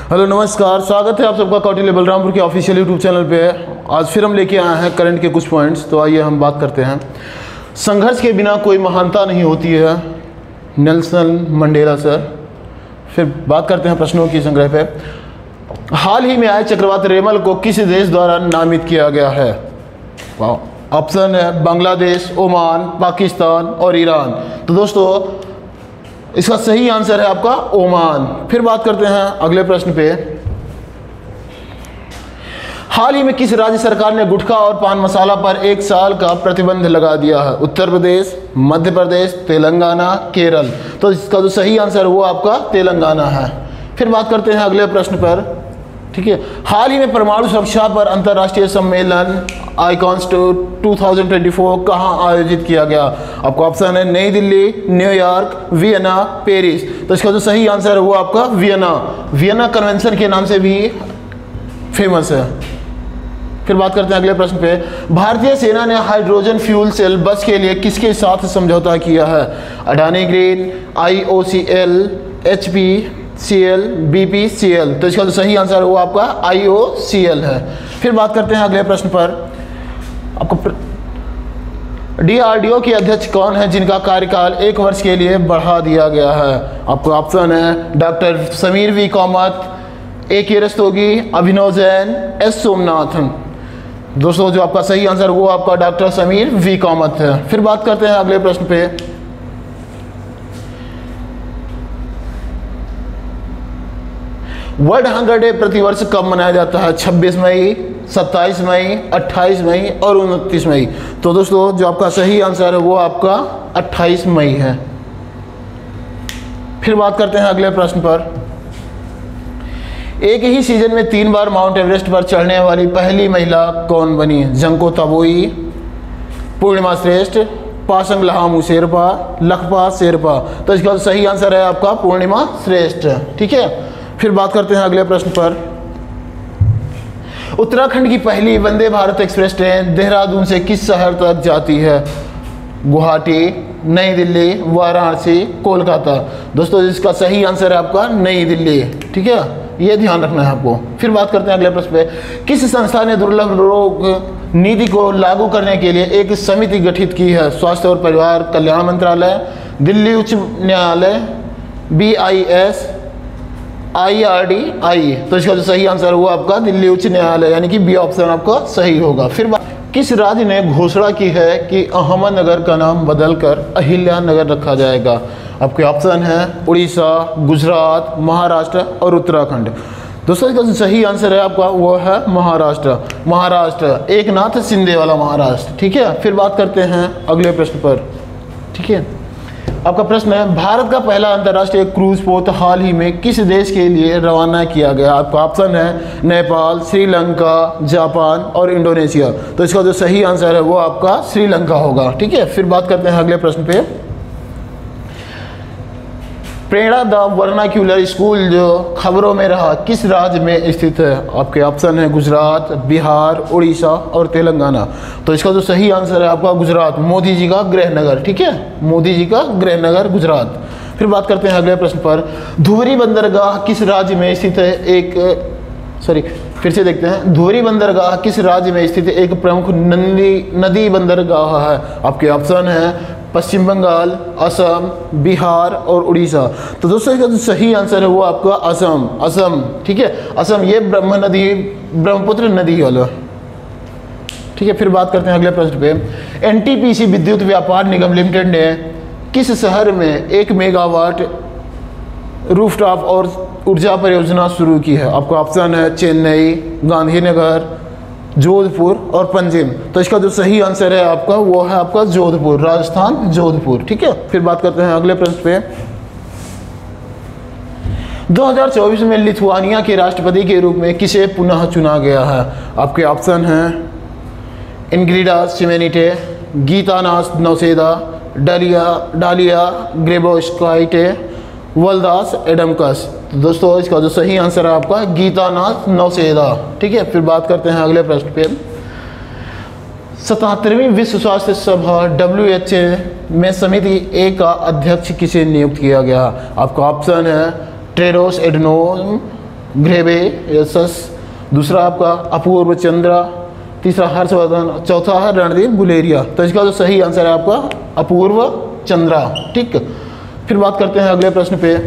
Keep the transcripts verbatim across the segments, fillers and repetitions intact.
Hello नमस्कार, स्वागत है आप सबका कौटिल्य बलरामपुर के ऑफिशियल यूट्यूब चैनल पे। आज फिर हम लेके आए हैं करंट के कुछ पॉइंट्स, तो आइए हम बात करते हैं। संघर्ष के बिना कोई महानता नहीं होती है, नेल्सन मंडेला सर। फिर बात करते हैं प्रश्नों की संग्रह पे। हाल ही में आए चक्रवात रेमल को किस देश द्वारा नामित किया गया है? ऑप्शन है बांग्लादेश, ओमान, पाकिस्तान और ईरान। तो दोस्तों इसका सही आंसर है आपका ओमान। फिर बात करते हैं अगले प्रश्न पे। हाल ही में किस राज्य सरकार ने गुटखा और पान मसाला पर एक साल का प्रतिबंध लगा दिया है? उत्तर प्रदेश, मध्य प्रदेश, तेलंगाना, केरल। तो इसका जो सही आंसर है वो आपका तेलंगाना है। फिर बात करते हैं अगले प्रश्न पर, ठीक है। हाल ही में परमाणु सुरक्षा पर अंतर्राष्ट्रीय सम्मेलन icons two thousand twenty four कहाँ आयोजित किया गया? आपको ऑप्शन है नई दिल्ली, न्यूयॉर्क, वियना, पेरिस। तो इसका जो सही आंसर है वो आपका वियना। वियना कन्वेंशन के नाम से भी फेमस है। फिर बात करते हैं अगले प्रश्न पे। भारतीय सेना ने हाइड्रोजन फ्यूल सेल बस के लिए किसके साथ समझौता किया है? Adani green, I O C L, H P C L, B P C L. तो इसका जो सही आंसर है वो आपका आई ओ सी एल है। फिर बात करते हैं अगले प्रश्न पर। आपको डी आर डी ओ के अध्यक्ष कौन है जिनका कार्यकाल एक वर्ष के लिए बढ़ा दिया गया है? आपको ऑप्शन है doctor Sameer V Kamat, A K Rastogi, Abhinav Jain, S Somanathan. दोस्तों जो आपका सही आंसर वो आपका डॉक्टर समीर वी कामत है। फिर बात करते हैं अगले प्रश्न पे। वर्ल्ड हंगर डे प्रतिवर्ष कब मनाया जाता है? छब्बीस मई, सत्ताईस मई, अट्ठाईस मई और उनतीस मई। तो दोस्तों जो आपका सही आंसर है वो आपका अट्ठाईस मई है। फिर बात करते हैं अगले प्रश्न पर। एक ही सीजन में तीन बार माउंट एवरेस्ट पर चढ़ने वाली पहली महिला कौन बनी? जंको तबोई, पूर्णिमा श्रेष्ठ, पासंग लहामू शेरपा, लखपा शेरपा। तो इसका सही आंसर है आपका पूर्णिमा श्रेष्ठ, ठीक है। फिर बात करते हैं अगले प्रश्न पर। उत्तराखंड की पहली वंदे भारत एक्सप्रेस ट्रेन देहरादून से किस शहर तक जाती है? गुवाहाटी, नई दिल्ली, वाराणसी, कोलकाता। दोस्तों इसका सही आंसर है आपका नई दिल्ली, ठीक है, ये ध्यान रखना है आपको। फिर बात करते हैं अगले प्रश्न पे। किस संस्था ने दुर्लभ रोग नीति को लागू करने के लिए एक समिति गठित की है? स्वास्थ्य और परिवार कल्याण मंत्रालय, दिल्ली उच्च न्यायालय, B I S, I R D I. तो इसका जो सही आंसर है वो आपका दिल्ली उच्च न्यायालय, यानी कि बी ऑप्शन आपका सही होगा। फिर किस राज्य ने घोषणा की है कि अहमदनगर का नाम बदलकर अहिल्या नगर रखा जाएगा? आपके ऑप्शन है उड़ीसा, गुजरात, महाराष्ट्र और उत्तराखंड। दोस्तों इसका जो सही आंसर है आपका वो है महाराष्ट्र। महाराष्ट्र, एक नाथ शिंदे वाला महाराष्ट्र, ठीक है। फिर बात करते हैं अगले प्रश्न पर, ठीक है। आपका प्रश्न है भारत का पहला अंतर्राष्ट्रीय क्रूज पोत हाल ही में किस देश के लिए रवाना किया गया? आपका ऑप्शन है नेपाल, श्रीलंका, जापान और इंडोनेशिया। तो इसका जो सही आंसर है वो आपका श्रीलंका होगा, ठीक है। फिर बात करते हैं अगले प्रश्न पे। प्रेरणा द वर्नाक्यूलर स्कूल जो खबरों में रहा किस राज्य में स्थित है? आपके ऑप्शन है गुजरात, बिहार, उड़ीसा और तेलंगाना। तो इसका जो सही आंसर है आपका गुजरात, मोदी जी का गृहनगर, ठीक है, मोदी जी का गृहनगर गुजरात। फिर बात करते हैं अगले प्रश्न पर। धुबरी बंदरगाह किस राज्य में स्थित है? एक सॉरी फिर से देखते हैं। धुबरी बंदरगाह किस राज्य में स्थित है? एक प्रमुख नदी नदी बंदरगाह है। आपके ऑप्शन है पश्चिम बंगाल, असम, बिहार और उड़ीसा। तो दोस्तों इसका जो सही आंसर है वो आपका असम, असम, ठीक है, असम। ये ब्रह्म नदी, ब्रह्मपुत्र नदी वाला, ठीक है। फिर बात करते हैं अगले प्रश्न पे। एन टी पी सी विद्युत व्यापार निगम लिमिटेड ने किस शहर में एक मेगावाट रूफटॉप और ऊर्जा परियोजना शुरू की है? आपका ऑप्शन है चेन्नई, गांधीनगर, जोधपुर और पंजिम। तो इसका जो सही आंसर है आपका वो है आपका जोधपुर, राजस्थान, जोधपुर, ठीक है। फिर बात करते हैं अगले प्रश्न पे। दो हज़ार चौबीस में लिथुआनिया के राष्ट्रपति के रूप में किसे पुनः चुना गया है? आपके ऑप्शन हैं इंग्रिडा सिमेनिटे, गीतानास नौसेदा, डालिया डालिया ग्रेबोस्काइटे, वल्दास एडमकस। तो दोस्तों इसका जो सही आंसर है आपका गीतानाथ नौसेदा, ठीक है। फिर बात करते हैं अगले प्रश्न पे। सतहत्तरवीं विश्व स्वास्थ्य सभा डब्ल्यू एच ए में समिति ए का अध्यक्ष किसे नियुक्त किया गया? आपका ऑप्शन है टेड्रोस एडनोम घेब्रेयेसस, दूसरा आपका अपूर्व चंद्रा, तीसरा हर्षवर्धन, चौथा है रणदीप गुलेरिया। तो इसका जो सही आंसर है आपका अपूर्व चंद्रा। ठीक, फिर बात करते हैं अगले प्रश्न पे।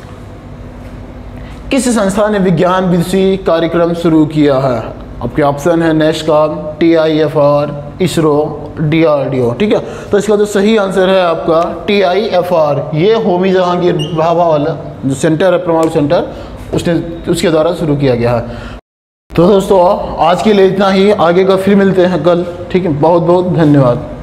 किस संस्था ने विज्ञान विदेशी कार्यक्रम शुरू किया है? आपके ऑप्शन है NASSCOM, T I F R, ISRO, D R D O. ठीक है, तो इसका जो सही आंसर है आपका टी आई एफ आर। ये होमी जहांगीर भाभा वाला जो सेंटर है, परमाणु सेंटर, उसने उसके द्वारा शुरू किया गया है। तो दोस्तों आज के लिए इतना ही, आगे का फिर मिलते हैं कल। ठीक है, बहुत बहुत धन्यवाद।